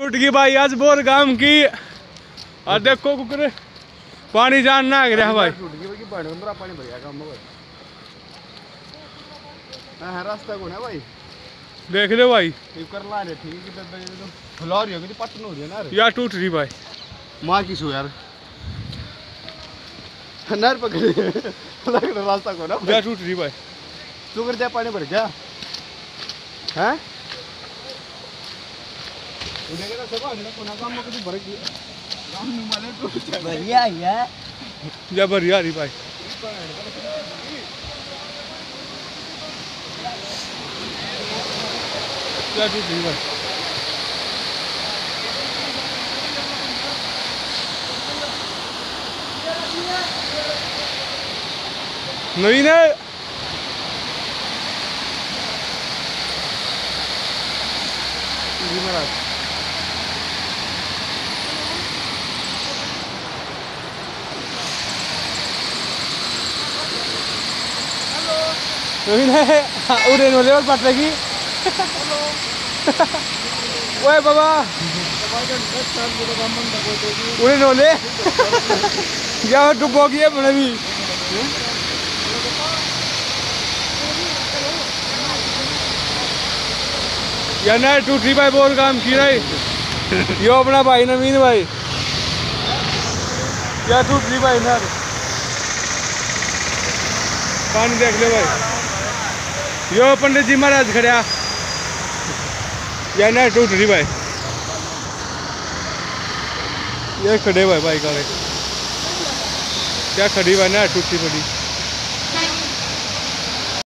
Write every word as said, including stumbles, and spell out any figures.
टूट गई भाई आज बोर गांव की। और देखो कुकरे पानी जान ना गिरा भाई। टूट गई कि पानी अंदर पानी भर गया काम में हां रास्ता कौन है भाई देख ले भाई ये कर ला रहे ठीक है कि तो फुला रही होगी पटन हो रही है ना यार टूट रही भाई मां की सो यार नर पकड़ लग रहा रास्ता कौन है यार टूट रही भाई तू कर जा पानी भर गया हैं उधर का सब आने कोना काम में कुछ भर गया काम में माले टूट बढ़िया है या बढ़िया रही भाई क्या टूट रही भाई नहीं ने जी महाराज नहीं ने उड़े नो लेवल पट लगी ओए बाबा उड़े नो ले क्या डूबो गया मैंने भी यार ना टूटी भाई बोल काम की रही यो अपना भाई नवीन भाई क्या टूट रही भाई ना पानी देख ले भाई यो पंडित जी महाराज खड़ा यार ना टूट रही भाई ये खड़े भाई भाई का क्या खड़ी भाई ना टूटी पड़ी